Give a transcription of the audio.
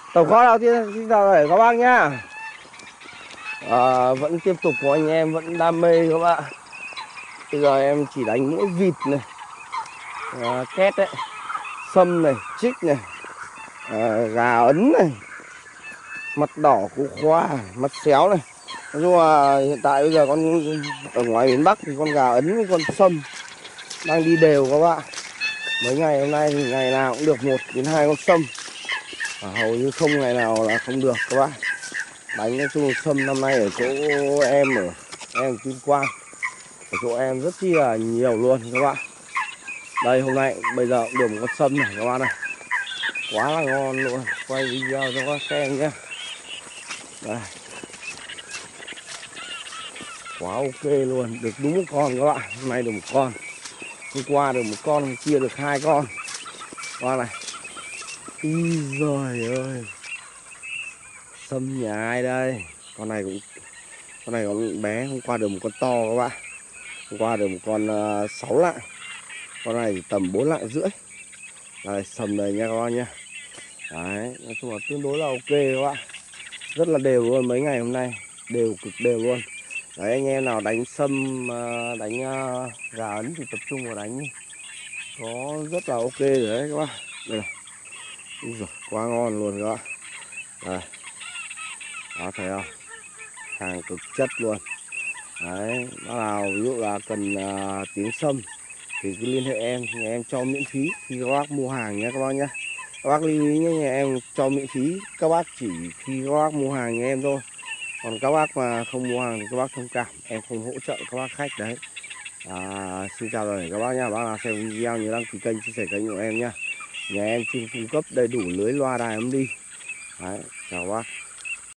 Tổng kho đầu tiên xin chào tất cả các bác nhá. Vẫn tiếp tục có anh em vẫn đam mê các bạn. Bây giờ em chỉ đánh mỗi vịt này, két đấy, sâm này, trích này, gà ấn này, mặt đỏ củ khoa, mắt xéo này. Nói chung là hiện tại bây giờ con ở ngoài miền Bắc thì con gà ấn với con sâm đang đi đều các bạn. Mấy ngày hôm nay thì ngày nào cũng được 1 đến 2 con sâm, hầu như không ngày nào là không được các bạn. Đánh nói chung sâm năm nay ở chỗ em Tuyên Quang, ở chỗ em rất chi là nhiều luôn các bạn. Đây hôm nay bây giờ cũng được một con sâm này các bạn này, quá là ngon luôn. Quay video cho các bác xem nhé. Đây, quá ok luôn, được đúng một con các bạn. Hôm nay được một con, hôm qua được một con, hôm kia được 2 con. Con này, ý giời ơi, sâm nhà ai đây? Con này còn bé, hôm qua được một con to các bạn. Hôm qua được một con 6 lạng, con này thì tầm 4 lạng rưỡi. Đây, sầm này nha các bạn nhé. Đấy, nói chung là tương đối là ok các bạn, rất là đều luôn. Mấy ngày hôm nay đều, cực đều luôn. Đấy, anh em nào đánh sâm, đánh gà ấn thì tập trung vào đánh đi, có rất là ok rồi đấy các bạn. Đây này, úi giời, quá ngon luôn các bạn. Đây, đó thấy không, hàng cực chất luôn. Đấy, bác nào ví dụ là cần tiếng sâm thì cứ liên hệ em, nhà em cho miễn phí khi các bác mua hàng nhé các bác nhé. Các bác lưu ý nhé, nhà em cho miễn phí các bác chỉ khi các bác mua hàng nhà em thôi. Còn các bác mà không mua hàng thì các bác thông cảm, em không hỗ trợ các bác khách đấy. Xin chào rồi các bác nha. Bác nào xem video nhớ đăng ký kênh, chia sẻ kênh của em nhé. Nhà em chuyên cung cấp đầy đủ lưới loa đài âm đi. Đấy, chào các bác.